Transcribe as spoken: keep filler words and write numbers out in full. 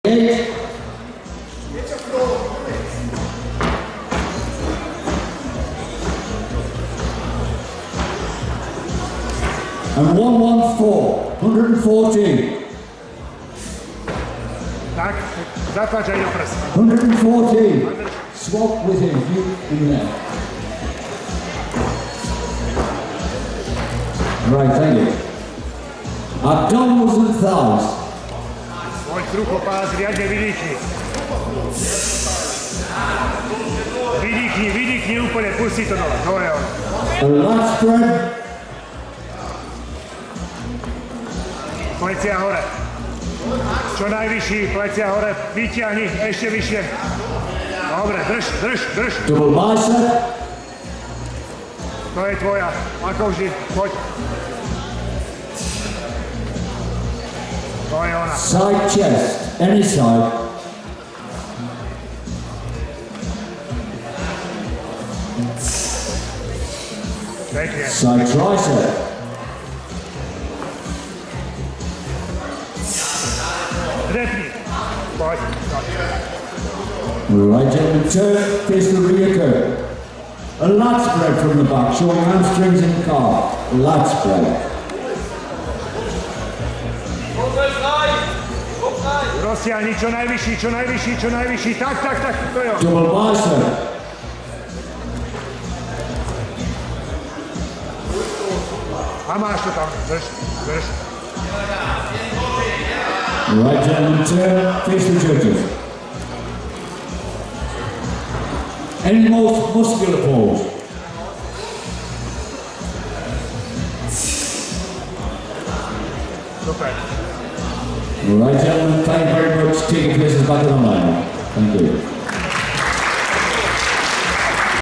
Eight. And one one four, one hundred fourteen. Tak, zatlačaj do prs. one hundred fourteen. Swap with him, you in there. Right, thank you. Abdominals and thighs. Svoj trupopás riadne vydýchni. Vydýchni, vydýchni úplne, pusti to dole, to je ono. A lat spread. Plecia hore. Čo najvyšší, plecia hore, vyťahni, ešte vyššie. Dobre, drž, drž, drž. Double bicep. To je tvoja, ako vždy, poď. To je ona. Side chest, any side. Pekne. Side tricep. Drepni. Poď, poď. Right gentlemen, turn, face the rear curve. A lat spread from the back, showing hamstrings and calf. A lat spread. Rozsiahni čo najvyšší, čo najvyšší, čo najvyšší. Tak, tak, tak, to je ono. Double bicep. A máš to tam, drž, drž. Right gentlemen, turn, face the judges. Any most muscular pose. Super. Right gentlemen, thank you very much. Take your places back on the line. Thank you.